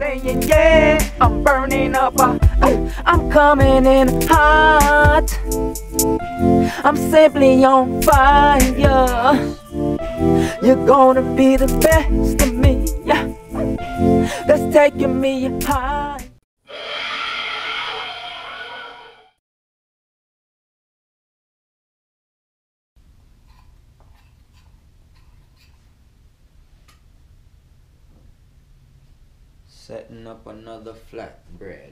saying, yeah, I'm burning up. I'm coming in hot. I'm simply on fire. You're gonna be the best of me, yeah. That's taking me high. Setting up another flatbread.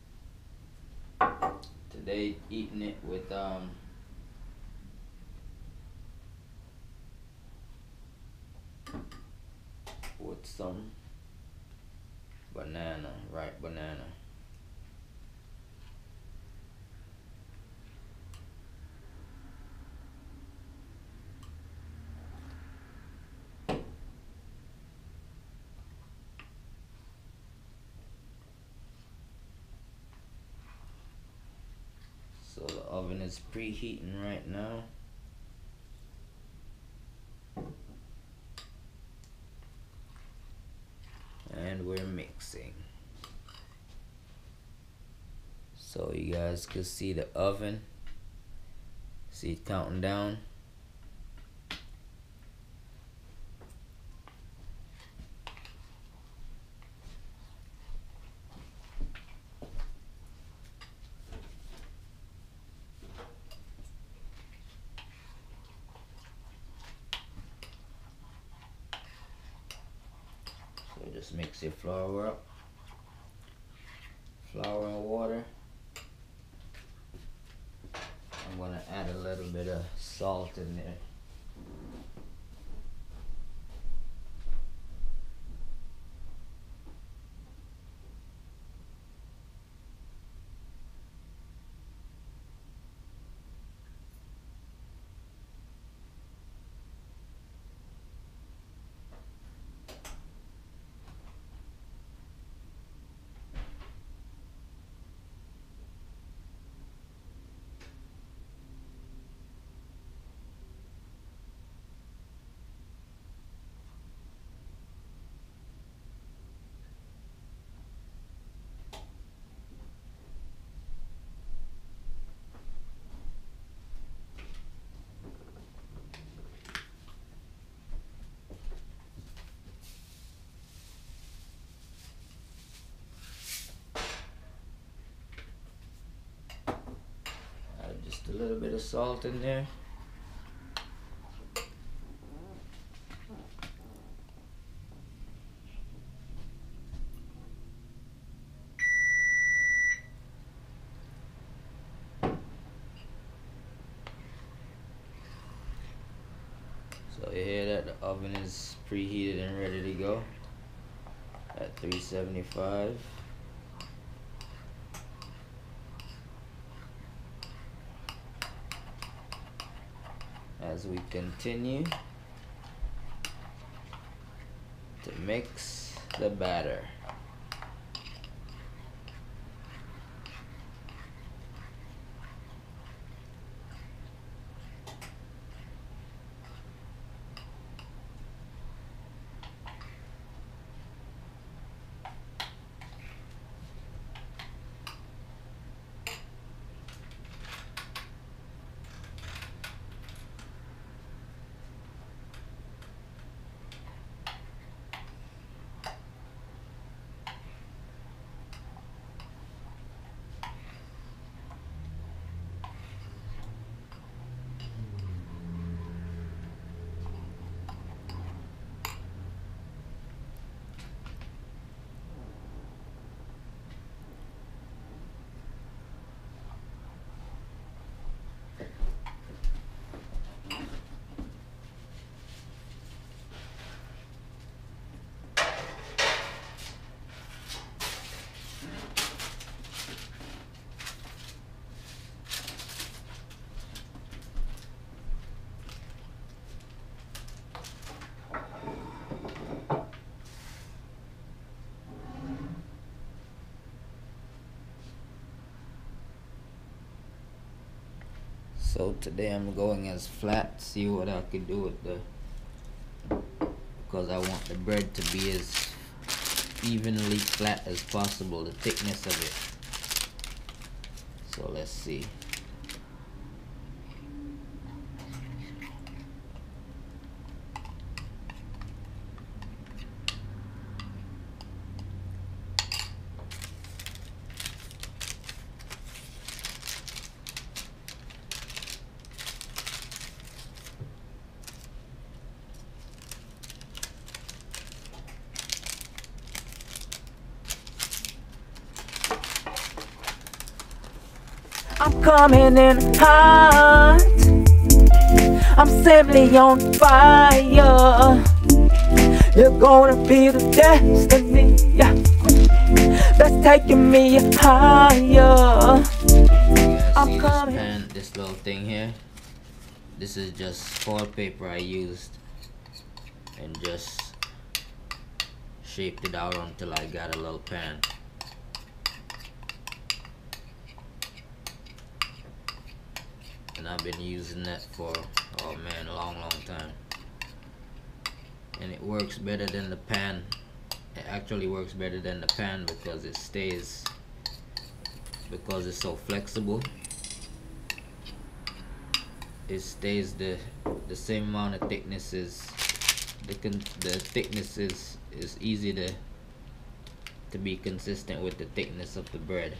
Today eating it with some banana, ripe banana. So the oven is preheating right now. And we're mixing. So you guys can see the oven. See it counting down. So just mix your flour up. Flour and water. I'm gonna add a little bit of salt in there. Just a little bit of salt in there. So you hear that the oven is preheated and ready to go at 375. As we continue to mix the batter. So today I'm going as flat, see what I can do with the, because I want the bread to be as evenly flat as possible, the thickness of it. So let's see. I'm coming in hot. I'm simply on fire. You're gonna be the destiny, yeah, that's taking me higher. I'm coming. This little thing here, this is just foil paper I used and just shaped it out until I got a little pan. And I've been using that for, oh man, a long time. And it works better than the pan. It actually works better than the pan because it stays, because it's so flexible. It stays the same amount of thicknesses. The thickness is easy to be consistent with the thickness of the bread.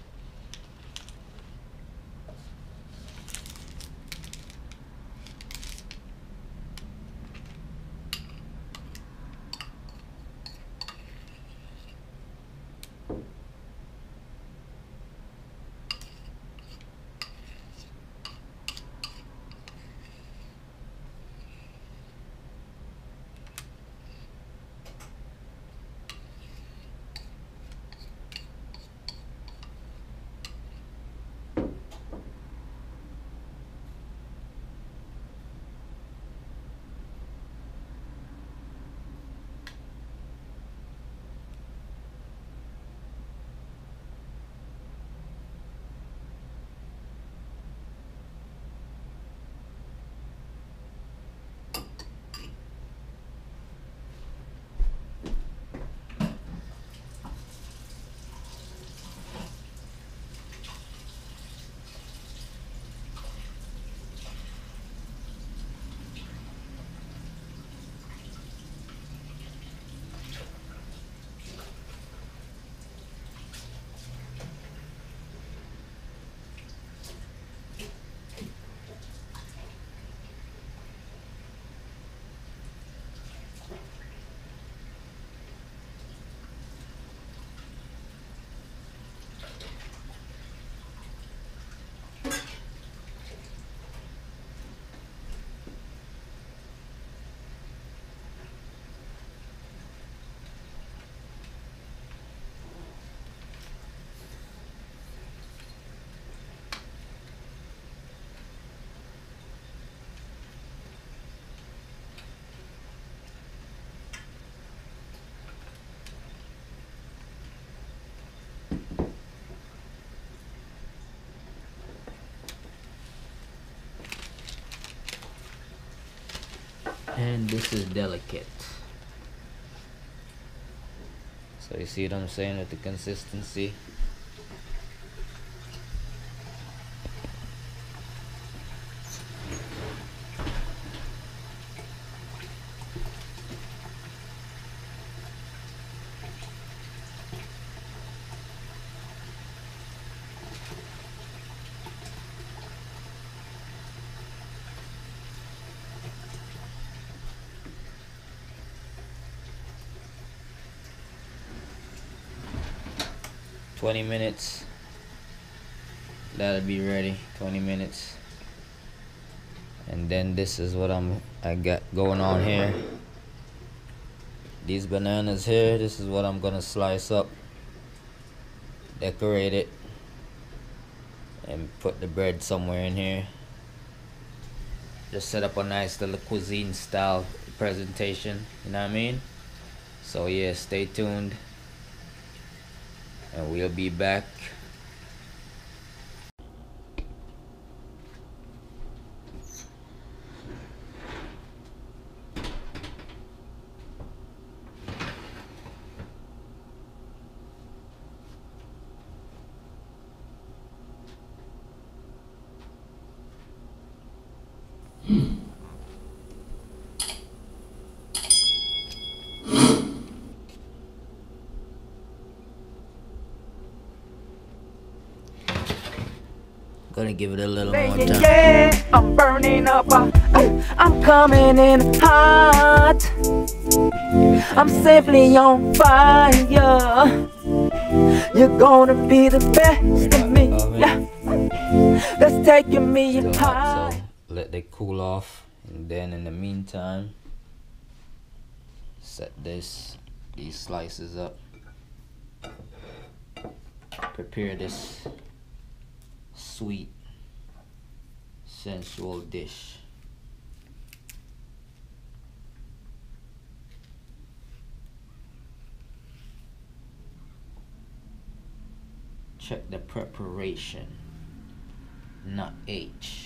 And this is delicate. So you see what I'm saying with the consistency? "20 minutes, that'll be ready." 20 minutes. And then this is what I got going on here. These bananas here, this is what I'm gonna slice up, decorate it, and put the bread somewhere in here. Just set up a nice little cuisine style presentation, you know what I mean? So yeah, stay tuned, and we'll be back. Gonna give it a little more time. Yeah, I'm burning up. I'm coming in hot. I'm simply on fire. You're gonna be the best of me. Yeah. That's taking me Still high. hot, so let it cool off, and then in the meantime, set these slices up. Prepare this sweet, sensual dish. Check the preparation, not H.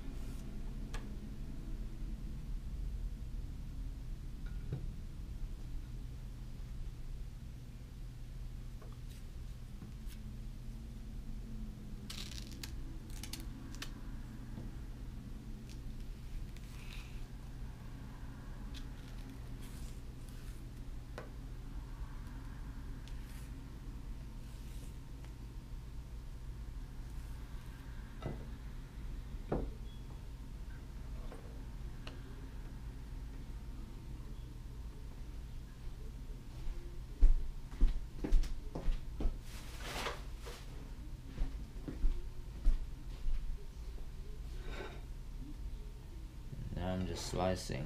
Now I'm just slicing.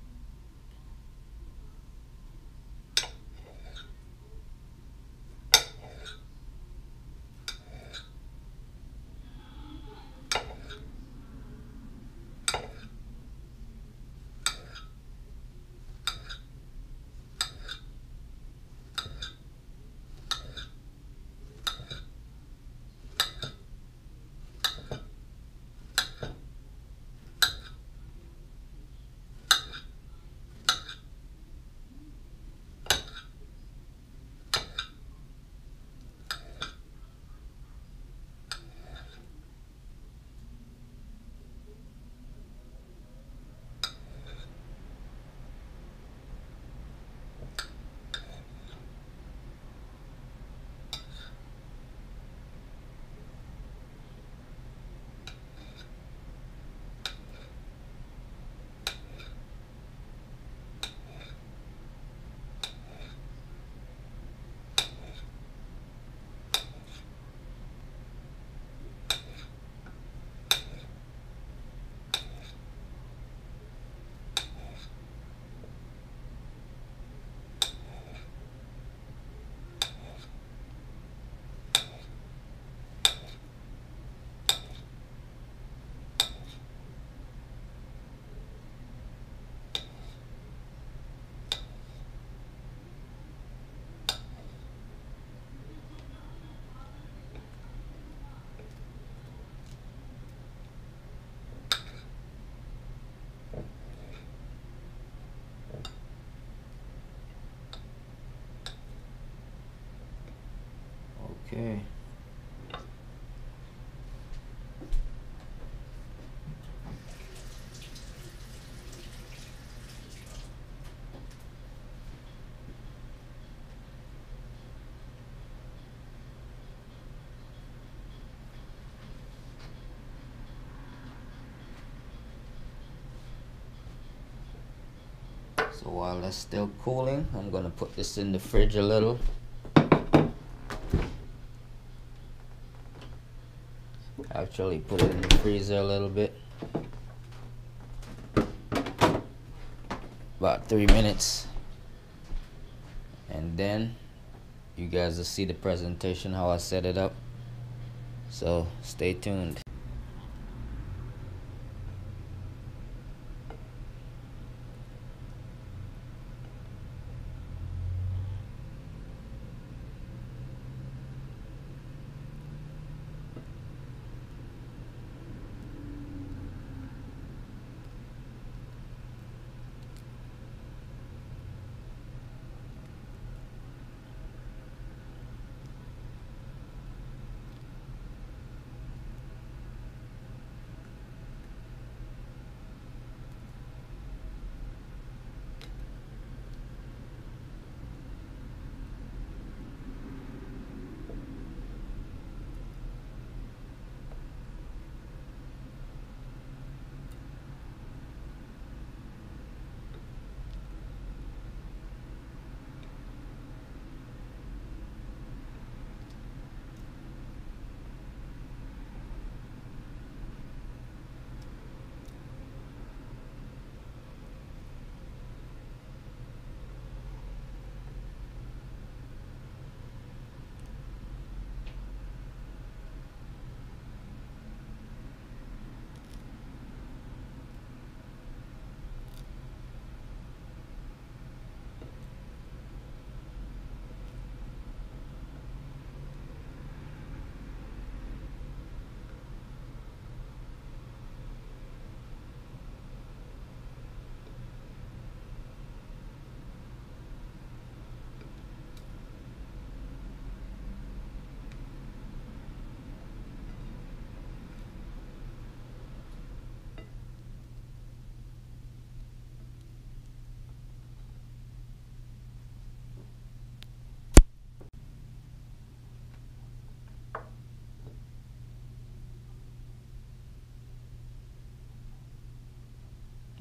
Okay. So while that's still cooling, I'm gonna put this in the fridge a little. Actually put it in the freezer a little bit. About 3 minutes. And then you guys will see the presentation, how I set it up. So stay tuned.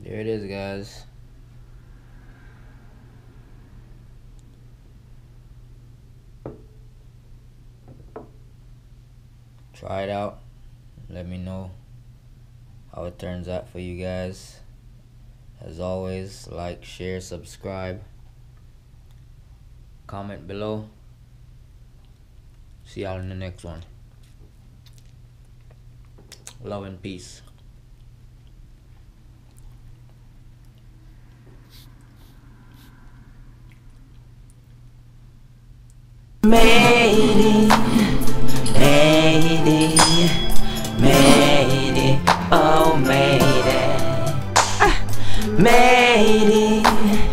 There it is, guys. Try it out. Let me know how it turns out for you guys. As always, like, share, subscribe, comment below. See y'all in the next one. Love and peace. Made it, made it, made it, oh made it, made it.